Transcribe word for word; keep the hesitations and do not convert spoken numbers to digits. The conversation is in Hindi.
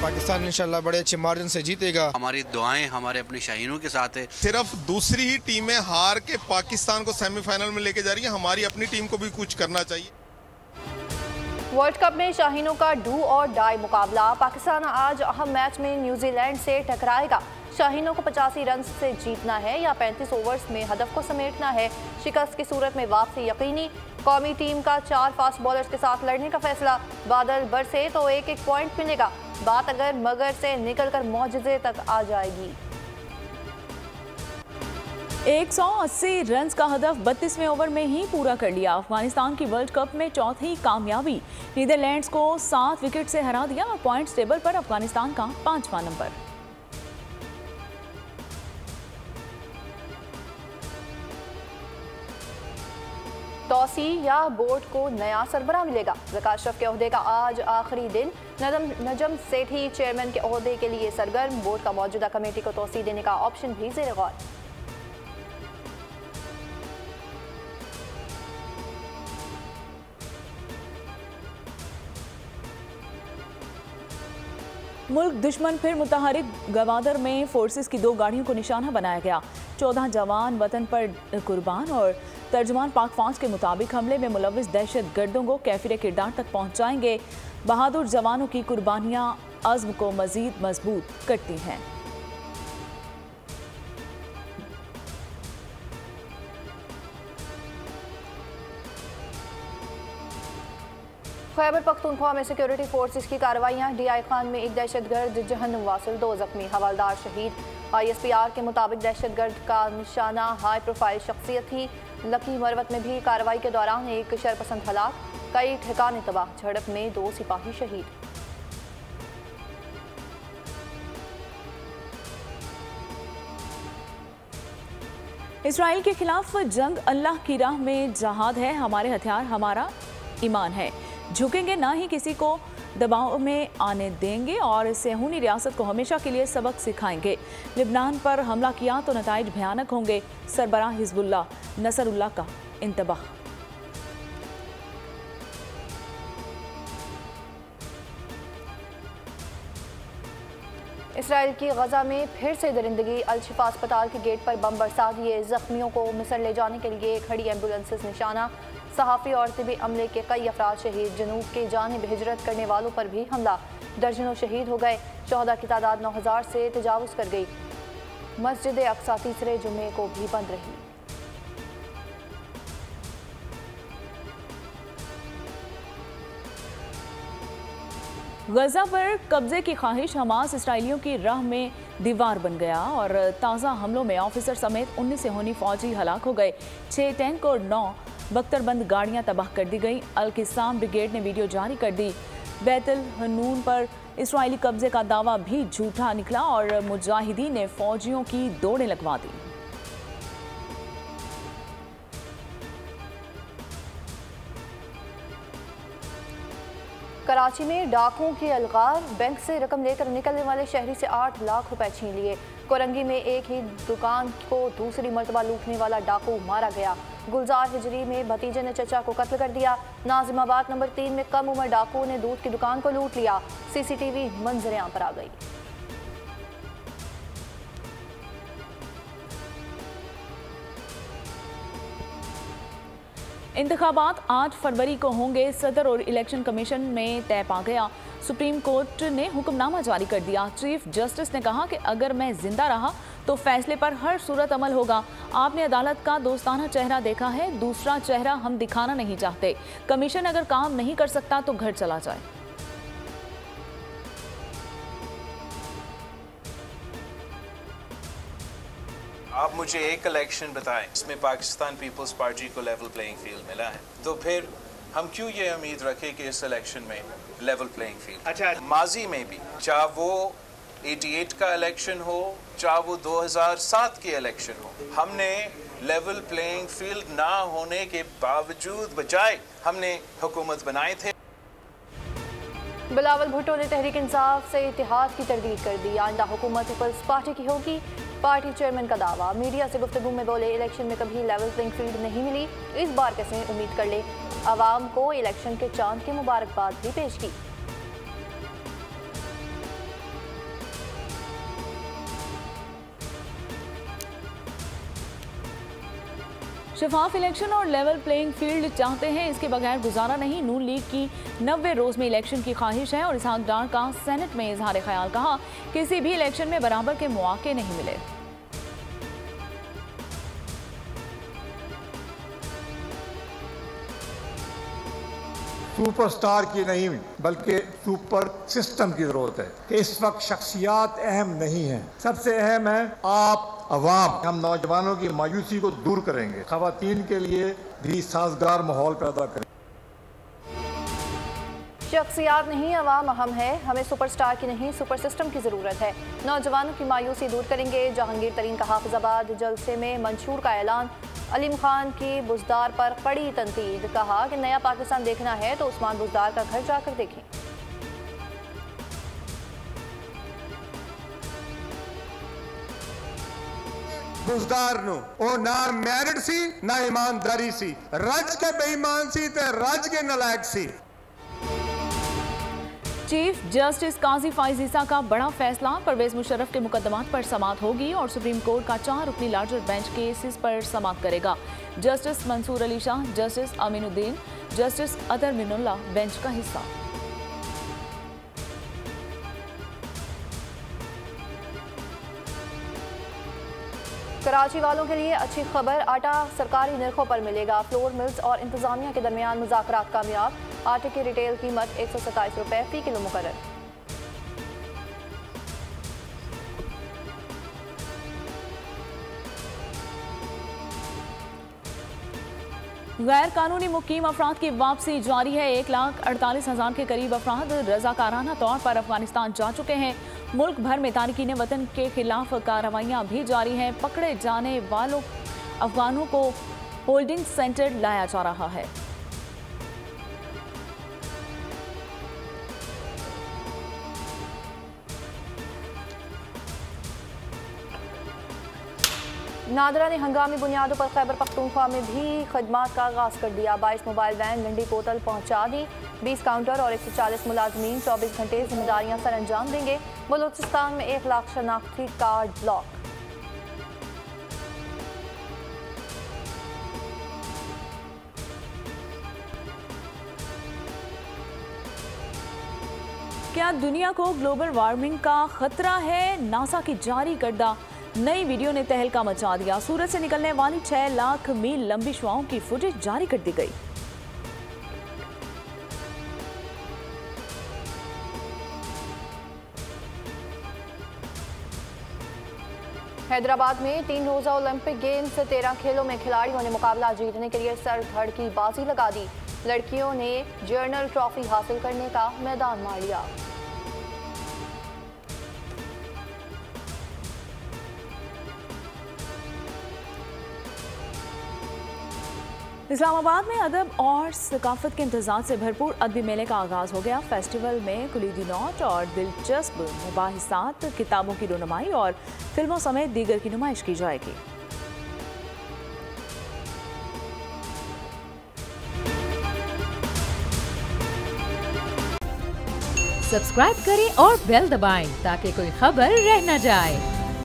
पाकिस्तान इंशाल्लाह बड़े अच्छे मार्जिन से जीतेगा। हमारी दुआएं हमारे अपने शाहीनों के साथ है। सिर्फ दूसरी ही टीमें हार के पाकिस्तान को सेमीफाइनल में लेके जा रही है, हमारी अपनी टीम को भी कुछ करना चाहिए। वर्ल्ड कप में शाहीनों का डू और डाई मुकाबला। पाकिस्तान आज अहम मैच में न्यूजीलैंड से टकराएगा। शाहीनों को पचासी रन से जीतना है या पैंतीस ओवर्स में हदफ को समेटना है। शिकस्त की सूरत में वापसी यकीनी। कौमी टीम का चार फास्ट बॉलर्स के साथ लड़ने का फैसला। बादल बरसे तो एक एक पॉइंट मिलेगा। बात अगर मगर से निकलकर मौजज़े तक आ जाएगी। एक सौ अस्सी रन का हदफ बत्तीसवें ओवर में ही पूरा कर लिया। अफगानिस्तान की वर्ल्ड कप में चौथी कामयाबी। नीदरलैंड्स को सात विकेट से हरा दिया और पॉइंट्स टेबल पर अफगानिस्तान का पांचवां नंबर। तौसी या बोर्ड को नया सरबराह मिलेगा। ज़का अशरफ के ओहदे का आज आखिरी दिन। नजम नजम सेठी चेयरमैन के ओहदे के लिए सरगर्म। बोर्ड का मौजूदा कमेटी को तौसी देने का ऑप्शन भी ज़ेर गौर। मुल्क दुश्मन फिर मुतहरिक। गवादर में फोर्सेस की दो गाड़ियों को निशाना बनाया गया। चौदह जवान वतन पर कुर्बान और तर्जमान पाक फौज के मुताबिक हमले में मुलविस दहशत गर्दों को कैफिर किरदार तक पहुंचाएंगे। बहादुर जवानों की कुर्बानियां अज़्म को मजीद मजबूत करती हैं। खैबर पख्तूनख्वा में सिक्योरिटी फोर्सेस की कार्रवाइयाँ। डी आई खान में एक दहशतगर्द जहन्नुम वासिल, दो जख्मी, हवालदार शहीद। आई एस पी आर के मुताबिक दहशतगर्द का निशाना हाई प्रोफाइल शख्सियत थी। लकी मरवत में भी कार्रवाई के दौरान एक शरपसंद हलाक, कई ठिकाने तबाह। झड़प में दो सिपाही शहीद। इसराइल के खिलाफ जंग अल्लाह की राह में जहाद है। हमारे हथियार हमारा ईमान है। झुकेंगे ना ही किसी को दबाव में आने देंगे और सेहूनी रियासत को हमेशा के लिए सबक सिखाएंगे। लिबनान पर हमला किया तो नताइज भयानक होंगे। सरबराह हिजबुल्लाह नसरुल्लाह का इंतबाह। इसराइल की गजा में फिर से दरिंदगी। अल-शिफा अस्पताल के गेट पर बम बरसा दिए। जख्मियों को मिस्र ले जाने के लिए खड़ी एम्बुलेंसेस निशाना। सहाफ़ी और तिबी अमले के कई अफराद शहीद। जनूब के जानिब हिजरत करने वालों पर भी हमला। दर्जनों शहीद हो गए। शोहदा की तादाद नौ हज़ार से तजावुज़ कर गई। मस्जिद अक्सा तीसरे जुमे को भी बंद रही। गजा पर कब्जे की ख्वाहिश। हमास इसराइलियों की राह में दीवार बन गया और ताज़ा हमलों में ऑफिसर समेत उन्नीस सेहूनी फौजी हलाक हो गए। छः टैंक और नौ बख्तरबंद गाड़ियां तबाह कर दी गई। अल-किस्साम ब्रिगेड ने वीडियो जारी कर दी। बैतुल हनून पर इसराइली कब्जे का दावा भी झूठा निकला और मुजाहिदीन ने फौजियों की दौड़ें लगवा दी। कराची में डाकुओं की अलगार। बैंक से रकम लेकर निकलने वाले शहरी से आठ लाख रुपए छीन लिए। कोरंगी में एक ही दुकान को दूसरी मर्तबा लूटने वाला डाकू मारा गया। गुलजार हिजरी में भतीजे ने चचा को कत्ल कर दिया। नाजिमाबाद नंबर तीन में कम उम्र डाकुओं ने दूध की दुकान को लूट लिया। सीसीटीवी मंजरें आम पर आ गई। इंतखाबात आठ फरवरी को होंगे। सदर और इलेक्शन कमीशन में तय पा गया। सुप्रीम कोर्ट ने हुक्मनामा जारी कर दिया। चीफ जस्टिस ने कहा कि अगर मैं जिंदा रहा तो फैसले पर हर सूरत अमल होगा। आपने अदालत का दोस्ताना चेहरा देखा है, दूसरा चेहरा हम दिखाना नहीं चाहते। कमीशन अगर काम नहीं कर सकता तो घर चला जाए। आप मुझे एक इलेक्शन बताएं इसमें पाकिस्तान पीपल्स पार्टी को लेवल प्लेइंग फील्ड मिला है, तो फिर हम क्यों ये उम्मीद रखें कि इस इलेक्शन में लेवल प्लेइंग फील्ड। अच्छा, माजी में भी चाहे वो अठासी का इलेक्शन हो, चाहे वो दो हज़ार सात की इलेक्शन हो, हमने लेवल प्लेइंग फील्ड ना होने के बावजूद बजाय हमने हुकूमत बनाए थे। बिलावल भुट्टो ने तहरीक इंसाफ से इत्तेहाद की तरदीद कर दी। आइंदा हुकूमत पीपल्स पार्टी की होगी। पार्टी चेयरमैन का दावा। मीडिया से गुफ्तगू में बोले, इलेक्शन में कभी लेवल प्लेइंग फील्ड नहीं मिली, इस बार कैसे उम्मीद कर ले। अवाम को इलेक्शन के चांद की मुबारकबाद भी पेश की। शफाफ इलेक्शन और लेवल प्लेइंग फील्ड चाहते हैं, इसके बगैर गुजारा नहीं। नून लीग की नब्बे रोज में इलेक्शन की ख्वाहिश है और इसहाक डार का सेनेट में इजहार ख्याल। कहा किसी भी इलेक्शन में बराबर के मौके नहीं मिले। सुपरस्टार की नहीं बल्कि सुपर सिस्टम की जरूरत है कि इस वक्त शख्सियात अहम नहीं है, सबसे अहम है आप अवाम। हम नौजवानों की मायूसी को दूर करेंगे, खवातीन के लिए भी साजगार माहौल पैदा करेंगे। शख्सियात नहीं अवाम अहम है, हमें सुपरस्टार की नहीं सुपर सिस्टम की ज़रूरत है। नौजवानों की मायूसी दूर करेंगे। जहांगीर तरीन का हाफिजाबाद जलसे में मंशूर का ऐलान। अलीम खान की बुजदार पर कड़ी तनकीद। कहा कि नया पाकिस्तान देखना है तो उस्मान बुजदार का घर जाकर देखें। बुजदार नो ओ ना मैरिट सी ना ईमानदारी सी, रज के बेईमान सी ते रज के नलायक सी। चीफ जस्टिस काजी फाइज ईसा का बड़ा फैसला। परवेज मुशर्रफ के मुकदमात पर समाअत होगी और सुप्रीम कोर्ट का चार रुकनी लार्जर बेंच केसेस पर समाअत करेगा। Justice Mansoor Ali Shah, justice Aminuddin, justice Athar Minallah bench का हिस्सा। कराची वालों के लिए अच्छी खबर, आटा सरकारी निर्खों पर मिलेगा। फ्लोर मिल्स और इंतजामिया के दरमियान मुज़ाकरात कामयाब। आटे की रिटेल कीमत एक सौ सत्ताईस रुपये फी किलो मुकर्रर। गैर कानूनी मुकीम अफराद की वापसी जारी है। एक लाख अड़तालीस हजार के करीब अफराद रजाकाराना तौर पर अफगानिस्तान जा चुके हैं। मुल्क भर में तारकीन वतन के खिलाफ कार्रवाइयां भी जारी हैं। पकड़े जाने वालों अफगानों को होल्डिंग सेंटर लाया जा रहा है। नादरा ने हंगामी बुनियादों पर खैबर पख्तूनख्वा में भी खदमात का आगाज कर दिया। बाईस मोबाइल वैन गंडी बोतल पहुंचा दी। बीस काउंटर और एक सौ चालीस मुलाजमीन चौबीस घंटे जिम्मेदारियां सर अंजाम देंगे। बलूचिस्तान में एक लाख शनाख्ती कार्ड ब्लॉक। क्या दुनिया को ग्लोबल वार्मिंग का खतरा है? नासा की जारी करदा नई वीडियो ने तहलका मचा दिया। सूरज से निकलने वाली छह लाख मील लंबी शुआओं की फुटेज जारी कर दी गई। हैदराबाद में तीन रोजा ओलंपिक गेम्स तेरह खेलों में खिलाड़ियों ने मुकाबला जीतने के लिए सर धड़ की बाजी लगा दी। लड़कियों ने जर्नल ट्रॉफी हासिल करने का मैदान मार लिया। इस्लामाबाद में अदब और सकाफत के इम्तजाज से भरपूर अदबी मेले का आगाज हो गया। फेस्टिवल में कुलीदी नोट और दिलचस्प मुबाहिसात, किताबों की रोनुमाई और फिल्मों समेत दीगर की नुमाइश की जाएगी। सब्सक्राइब करें और बेल दबाएं ताकि कोई खबर रह न जाए।